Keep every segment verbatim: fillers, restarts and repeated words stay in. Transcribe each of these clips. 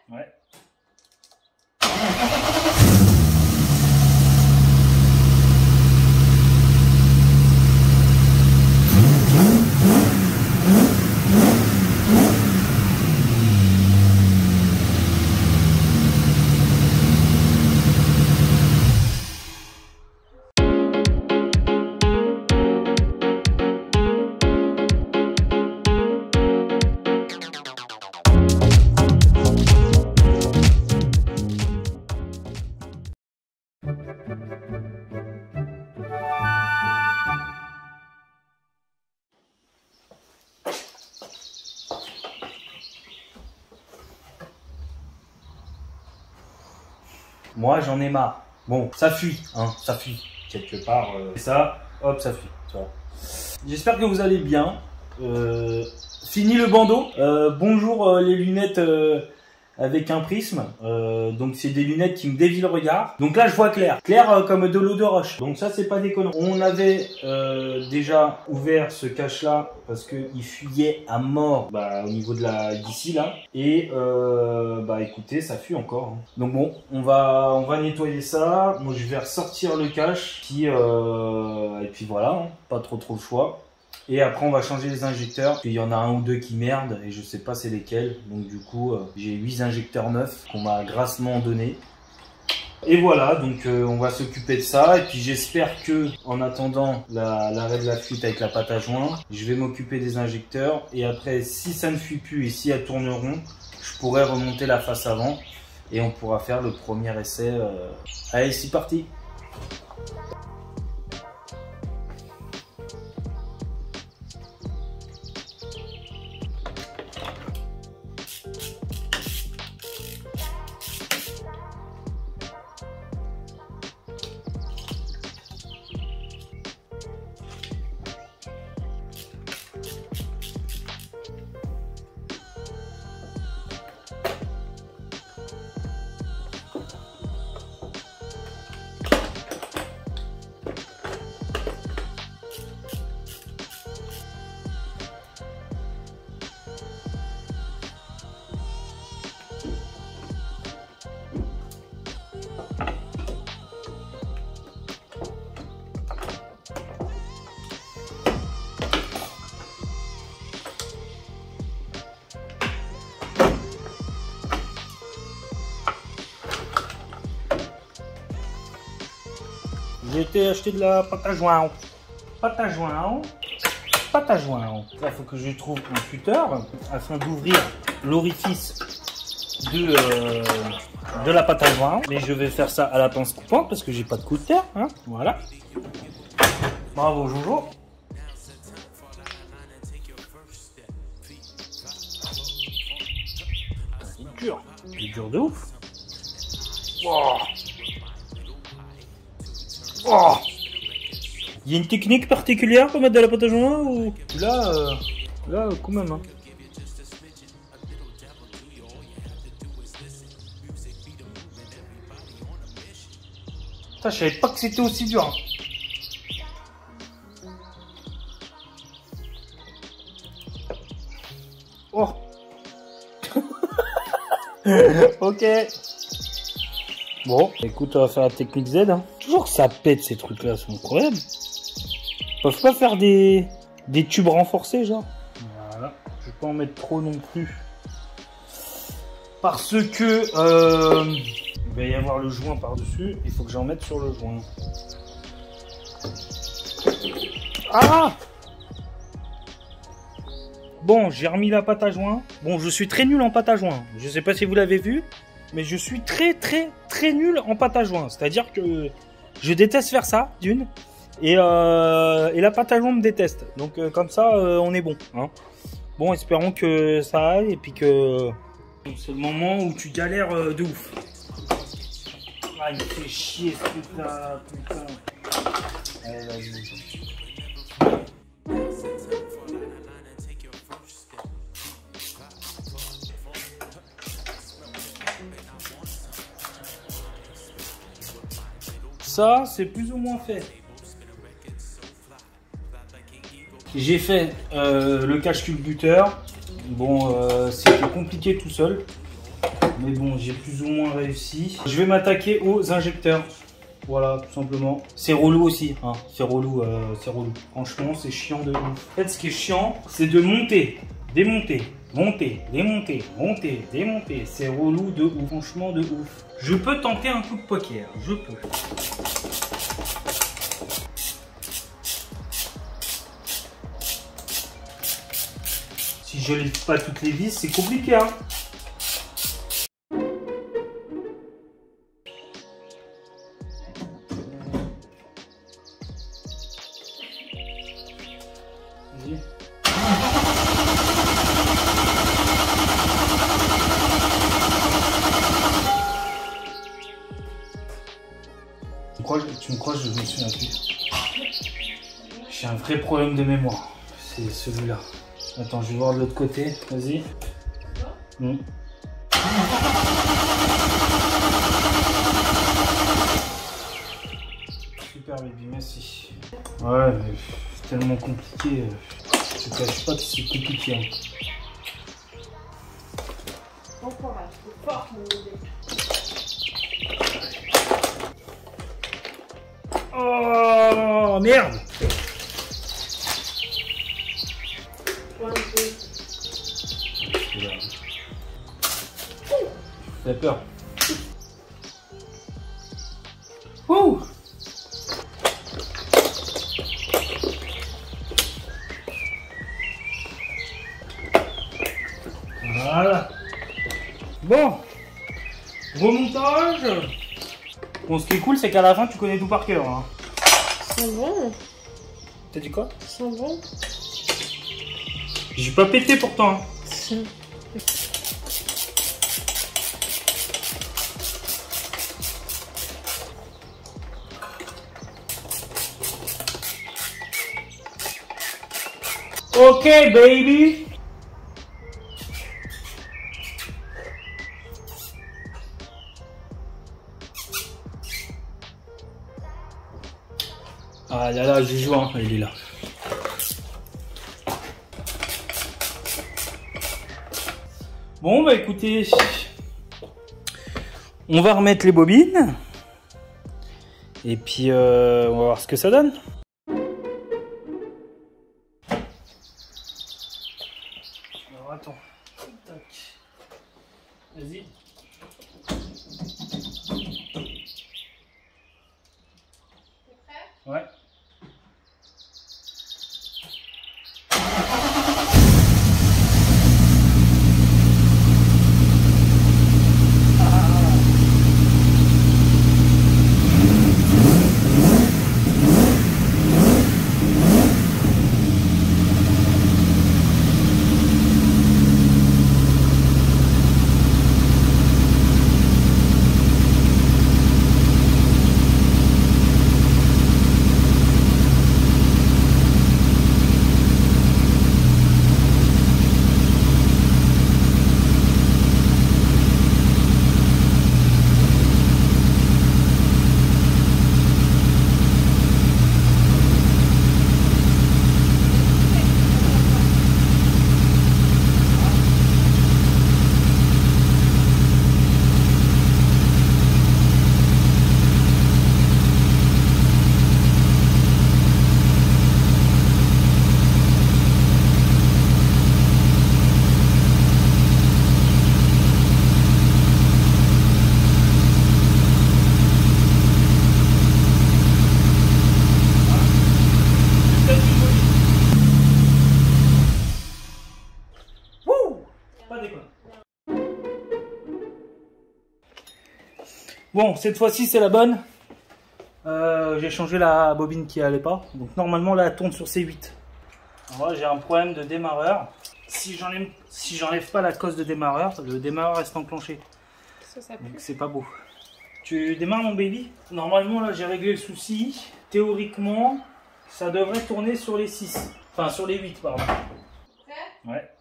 Ouais. Moi, j'en ai marre. Bon, ça fuit, hein, ça fuit. Quelque part, euh, ça, hop, ça fuit. J'espère que vous allez bien. Euh, fini le bandeau. Euh, bonjour euh, les lunettes euh, avec un prisme. Euh, donc, c'est des lunettes qui me dévient le regard. Donc là, je vois clair. Clair euh, comme de l'eau de roche. Donc ça, c'est pas déconnant. On avait euh, déjà ouvert ce cache-là parce qu'il fuyait à mort bah, au niveau de la d'ici là. Et euh, bah écoutez, ça fuit encore. Hein. Donc bon, on va on va nettoyer ça. Moi, je vais ressortir le cache. Puis euh, et puis voilà, hein. Pas trop trop le choix. Et après, on va changer les injecteurs. Il y en a un ou deux qui merdent et je sais pas c'est lesquels. Donc du coup, euh, j'ai huit injecteurs neufs qu'on m'a grassement donné. Et voilà, donc euh, on va s'occuper de ça. Et puis j'espère que, en attendant l'arrêt de la fuite avec la pâte à joint, je vais m'occuper des injecteurs. Et après, si ça ne fuit plus et si elles tourneront, je pourrai remonter la face avant et on pourra faire le premier essai. Euh... Allez, c'est parti! J'ai été acheter de la pâte à joint. Pâte à joint. Pâte à joint. Là, il faut que je trouve un cutter afin d'ouvrir l'orifice de, euh, de la pâte à joint. Mais je vais faire ça à la pince coupante parce que j'ai pas de cutter. Hein. Voilà. Bravo Jojo. C'est dur. C'est dur de ouf. Wow. Oh, il y a une technique particulière pour mettre de la pâte à joint ou là, euh, là quand même. Hein. Putain, je savais pas que c'était aussi dur. Hein. Oh. Ok. Bon, écoute, on va faire la technique Z. Hein. Toujours que ça pète ces trucs-là, c'est incroyable. Ils peuvent pas faire des, des tubes renforcés, genre. Voilà, je vais pas en mettre trop non plus. Parce que euh, il va y avoir le joint par-dessus. Il faut que j'en mette sur le joint. Ah! Bon, j'ai remis la pâte à joint. Bon, je suis très nul en pâte à joint. Je sais pas si vous l'avez vu. Mais je suis très très très nul en pâte à joint. C'est-à-dire que je déteste faire ça, d'une. Et, euh, et la pâte à joint me déteste. Donc euh, comme ça, euh, on est bon. Hein. Bon, espérons que ça aille. Et puis que c'est le moment où tu galères euh, de ouf. Ah, il me fait chier ce truc-là, putain. Allez, vas-y. Ça, c'est plus ou moins fait. J'ai fait euh, le cache culbuteur. Bon, euh, c'était compliqué tout seul. mais bon, j'ai plus ou moins réussi. Je vais m'attaquer aux injecteurs. Voilà, tout simplement. C'est relou aussi, hein. C'est relou, euh, c'est relou. Franchement, c'est chiant de ouf. En fait, ce qui est chiant, c'est de monter, démonter, monter, démonter, monter, démonter. C'est relou de ouf, franchement de ouf. Je peux tenter un coup de poker, je peux. Si je lève pas toutes les vis, c'est compliqué, hein. Vas-y. Tu me crois, tu me crois, je me souviens plus. J'ai un vrai problème de mémoire. C'est celui-là. Attends, je vais voir de l'autre côté. Vas-y. Mmh. Super baby, merci. Ouais, mais c'est tellement compliqué. Je te cache pas que c'est compliqué. Hein. Bon courage, c'est fort mon bébé. Oh merde! T'as peur? Ouh! Voilà. Bon, remontage. Bon, ce qui est cool, c'est qu'à la fin, tu connais tout par cœur. Hein. C'est bon. T'as dit quoi? C'est bon. J'ai pas pété pourtant. Hein. C'est... Ok, baby. Ah là là, j'y joue, hein. Il est là. Bon, bah écoutez, on va remettre les bobines. Et puis, euh, on va voir ce que ça donne. Alors, attends. Tac. Vas-y. T'es prêt? Ouais. Bon, cette fois-ci, c'est la bonne. Euh, j'ai changé la bobine qui allait pas. Donc, normalement, là, elle tourne sur C huit. Moi, j'ai un problème de démarreur. Si j'enlève si j'enlève pas la cosse de démarreur, le démarreur reste enclenché. Ça, ça Donc, c'est pas beau. Tu démarres, mon baby? Normalement, là, j'ai réglé le souci. Théoriquement, ça devrait tourner sur les six. Enfin, sur les huit, pardon. Prêt? Ouais.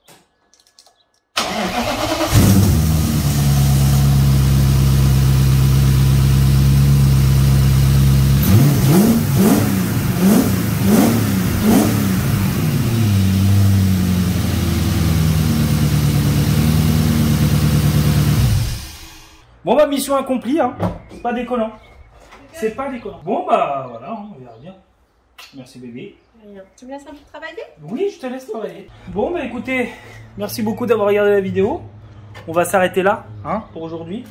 Bon bah mission accomplie, hein. C'est pas décollant. C'est pas décollant. Bon bah voilà, hein, on verra bien. Merci bébé. Rien. Tu me laisses un peu travailler? Oui, je te laisse travailler. Bon bah écoutez, merci beaucoup d'avoir regardé la vidéo. On va s'arrêter là, hein, pour aujourd'hui.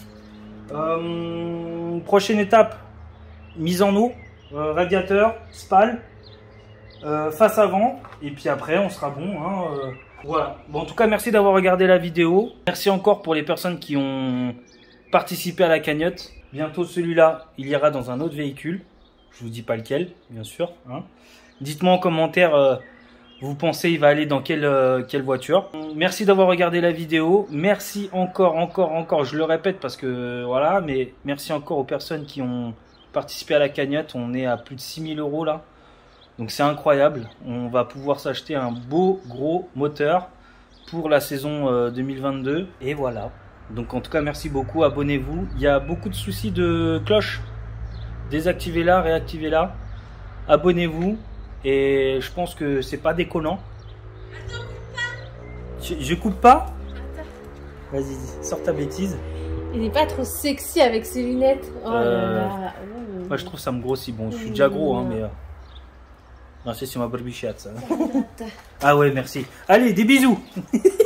Euh, prochaine étape, mise en eau, euh, radiateur, spal, euh, face avant, et puis après on sera bon, hein, euh, voilà. Bon, en tout cas, merci d'avoir regardé la vidéo. Merci encore pour les personnes qui ont participé à la cagnotte. Bientôt celui-là, il ira dans un autre véhicule. Je vous dis pas lequel, bien sûr, hein. Dites-moi en commentaire, euh, vous pensez il va aller dans quelle, euh, quelle voiture. Merci d'avoir regardé la vidéo. Merci encore, encore, encore. Je le répète parce que voilà, mais merci encore aux personnes qui ont participé à la cagnotte. On est à plus de six mille euros là. Donc c'est incroyable. On va pouvoir s'acheter un beau gros moteur pour la saison euh, deux mille vingt-deux. Et voilà. Donc en tout cas, merci beaucoup. Abonnez-vous. Il y a beaucoup de soucis de cloche. Désactivez-la, réactivez-la. Abonnez-vous. Et je pense que c'est pas décollant. Attends, coupe pas. Je, je coupe pas. Attends. Vas-y, sors ta bêtise. Il est pas trop sexy avec ses lunettes. Oh Euh, là là. Oh. Moi je trouve ça me grossit. Bon, je suis déjà gros, hein, mais. euh, Non, c'est sur ma barbichette ça. Ah ouais, merci. Allez, des bisous.